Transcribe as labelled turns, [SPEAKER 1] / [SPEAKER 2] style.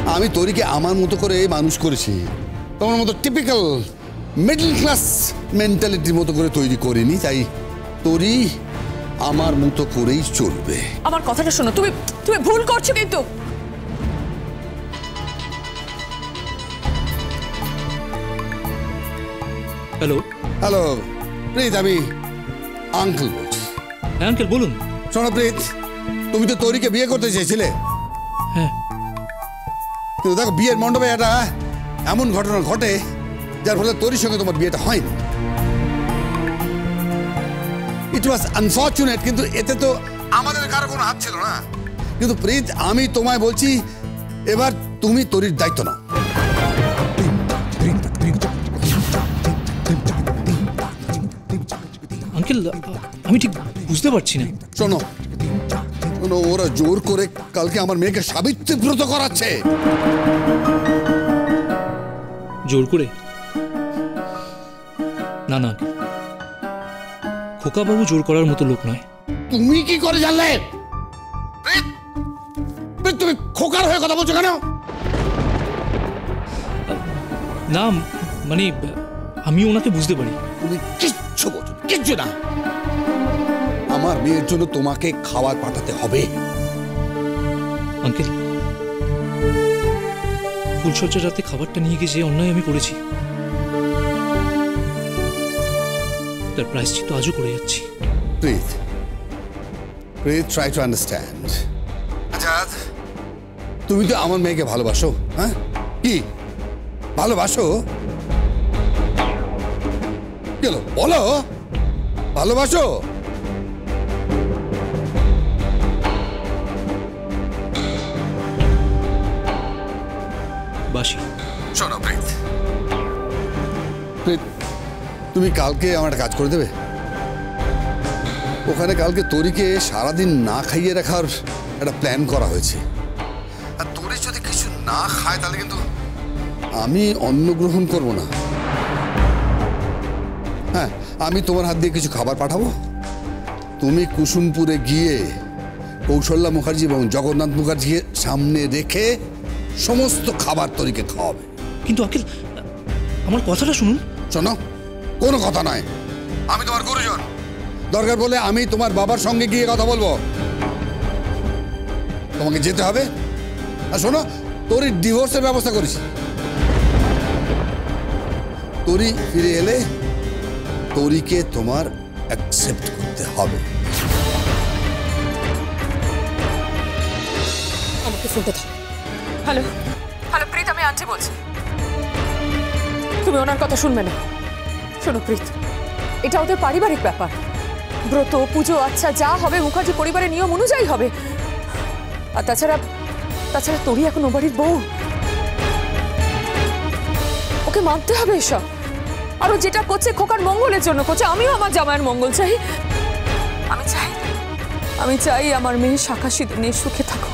[SPEAKER 1] আমি তরিকে আমার মতো করে মানুষ করেছি, তোমার মতো টিপিক্যাল মিডল ক্লাস মেন্টালিটির মতো করে তৈরি করিনি। তাই তরি আমার মতো করেই চলবে।
[SPEAKER 2] আমার কথাটা শোনো, তুমি তুমি ভুল করছো কিন্তু।
[SPEAKER 3] হ্যালো
[SPEAKER 1] হ্যালো প্রীত, আমি আঙ্কেল বলছি।
[SPEAKER 3] হ্যাঁ আঙ্কেল বলুন।
[SPEAKER 1] শোনো প্রীত, তুমি তো তরিকে বিয়ে করতে চেয়েছিলে।
[SPEAKER 3] হ্যাঁ,
[SPEAKER 1] কিন্তু দেখো বিয়ের মণ্ডপে একটা এমন ঘটনা ঘটে যার ফলে তরির সঙ্গে তোমার বিয়েটা হয়নি। ইট ওয়াজ আনফর্চুনেট, কিন্তু এতে তো আমাদের কারো কোনো হাত ছিল না। কিন্তু প্রীত, আমি তোমায় বলছি, এবার তুমি তরির দায়িত্ব নাও।
[SPEAKER 3] আঙ্কেল আমি ঠিক বুঝতে পারছি না।
[SPEAKER 1] শোনো, ওরা জোর করে কালকে আমার মেয়েকে সাবিত্রী ব্রত করাচ্ছে।
[SPEAKER 3] জোর করে? না না, খোকাবাবু জোর করার মতো লোক নয়।
[SPEAKER 1] তুমি কি করে জানলে? তুমি খোকার হয়ে কথা বলছো কেন?
[SPEAKER 3] না মানে আমি ওনাকে বুঝতে পারি।
[SPEAKER 1] তুমি কিচ্ছু বোঝো, কিচ্ছু না। আমার মেয়ের জন্য তোমাকে খাবার পাঠাতে হবে।
[SPEAKER 3] আঙ্কেল, ফুলসজ্জার রাতে খাবারটা নিয়ে গিয়ে যে অন্যায় আমি করেছি, তার প্রায়শ্চিত্ত আজও করে যাচ্ছি।
[SPEAKER 1] Preet, Preet, try to understand. আচ্ছা, তুমি তো আমার মেয়েকে ভালোবাসো, হ্যাঁ? কি ভালোবাসো? চলো বলো, ভালোবাসো?
[SPEAKER 3] বাসি।
[SPEAKER 1] শোনো প্রীত, প্রীত, তুমি কালকে আমার একটা কাজ করে দেবে। ওখানে কালকে তরিকে সারাদিন না খাইয়ে রাখার একটা প্ল্যান করা হয়েছে। আর তরি যদি কিছু না খায় তাহলে কিন্তু আমি অন্ন গ্রহণ করব না। হ্যাঁ, আমি তোমার হাত দিয়ে কিছু খাবার পাঠাবো। তুমি কুসুমপুরে গিয়ে কৌশল্যা মুখার্জি এবং জগন্নাথ মুখার্জিকে সামনে রেখে সমস্ত খাবার তরিকে খাওয়াবে।
[SPEAKER 3] কিন্তু আঙ্কেল, আমার কথাটা শুনুন।
[SPEAKER 1] শোনো, কোনো কথা নয়। আমি তোমার গুরুজন, দরকার বলে আমি তোমার বাবার সঙ্গে গিয়ে কথা বলবো। তোমাকে যেতে হবে। আর শোনো, তরির ডিভোর্সের ব্যবস্থা করেছি। তরি ফিরে এলে তরিকে তোমার অ্যাকসেপ্ট করতে হবে।
[SPEAKER 2] আমাকে ফোনটা দাও। হ্যালো হ্যালো প্রীত, আমি আন্টি বলছি। তুমি ওনার কথা শুনবে না। শোনো প্রীত, এটা ওদের পারিবারিক ব্যাপার। ব্রত পুজো আচ্ছা যা হবে মুখার্জি পরিবারের নিয়ম অনুযায়ী হবে। আর তাছাড়া তাছাড়া তরি এখন ও বাড়ির বউ, ওকে মানতে হবে এসব। আর ও যেটা করছে খোকার মঙ্গলের জন্য করছে। আমিও আমার জামাইয়ের মঙ্গল চাই। আমি চাই আমার মেয়ে শাখা সিঁদুর নিয়ে সুখে থাকুক।